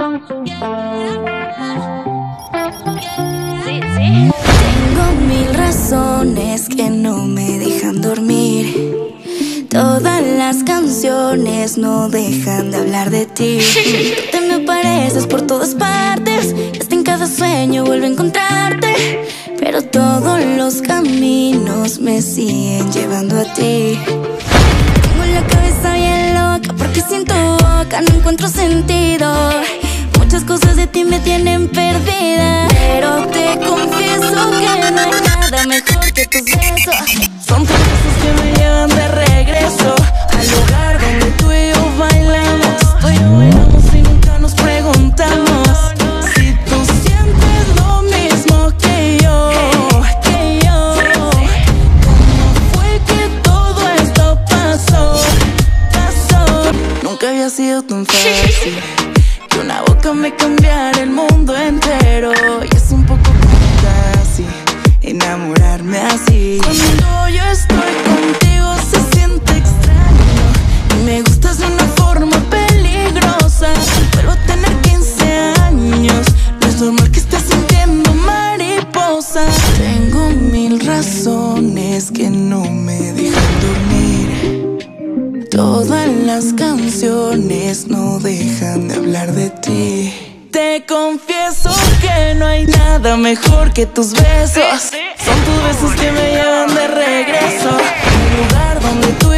Tengo mil razones que no me dejan dormir. Todas las canciones no dejan de hablar de ti. Tú te me apareces por todas partes, hasta en cada sueño vuelvo a encontrarte. Pero todos los caminos me siguen llevando a ti. Tengo la cabeza bien loca porque sin tu boca no encuentro sentido. Muchas cosas de ti me tienen perdida, pero te confieso que no hay nada mejor que tus besos. Son tus besos que me llevan de regreso al lugar donde tú y yo bailamos. Tú y yo bailamos y nunca nos preguntamos si tú sientes lo mismo que yo. ¿Cómo fue que todo esto pasó? Nunca había sido tan fácil que una boca me cambiara el mundo entero. Y es un poco casi enamorarme así. Cuando yo estoy contigo se siente extraño y me gustas de una forma peligrosa. Vuelvo a tener 15 años, no es normal que estés sintiendo mariposa. Tengo mil razones que no me dejan dormir. Todas las canciones no dejan de hablar de ti. Te confieso que no hay nada mejor que tus besos. Son tus besos que me llevan de regreso al lugar donde tú